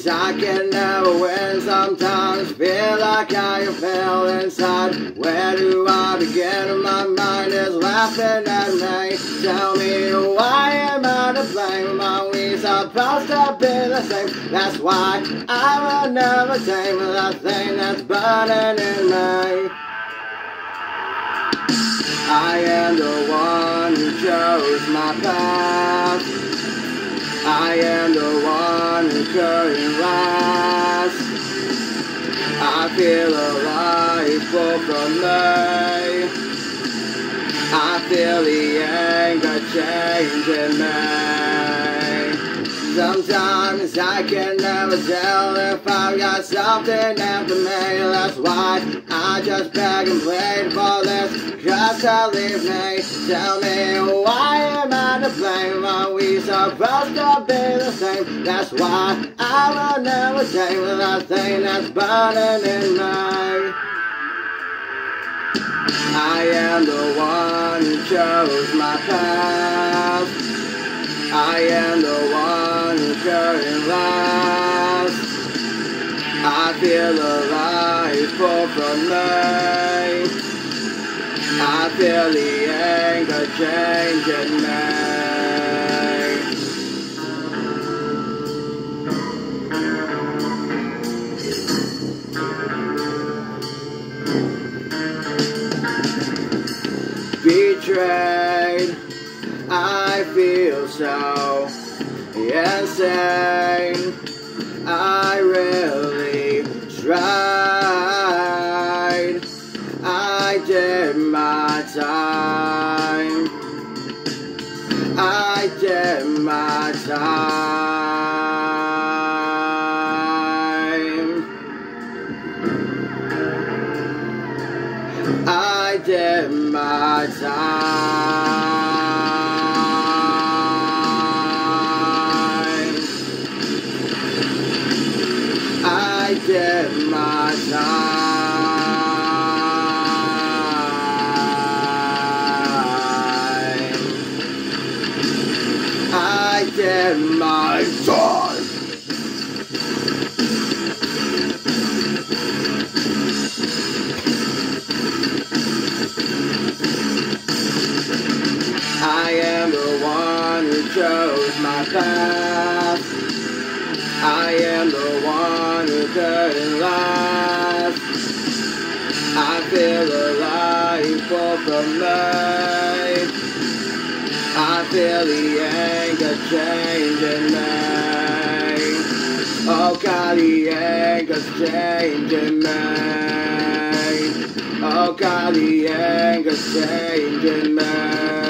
I can never win. Sometimes feel like I fail inside. Where do I begin? My mind is laughing at me. Tell me, why am I to blame? Are we supposed to be the same? That's why I will never tame the thing that's burning in me. I am the one who chose my path. I am the one who couldn't last. I feel alive full from me. I feel the anger changing me. Sometimes I can never tell if I've got something after me. That's why I just beg and plead for this just to leave me. Tell me, why am I to blame? Are we supposed to be the same? That's why I will never tame the thing that's burning in me. I am the one who chose my path. I am the one who couldn't last. I feel alive full from me. I feel the anger changing me. Betrayed, I feel so insane. I really tried. I did my time. I did my time. I did my time. I did my time. I did my time. I am the one who chose my path. I am the one who couldn't last. I feel alive full from me. I feel the anger changing me. Oh God, the anger's changing me. Oh God, the anger's changing me.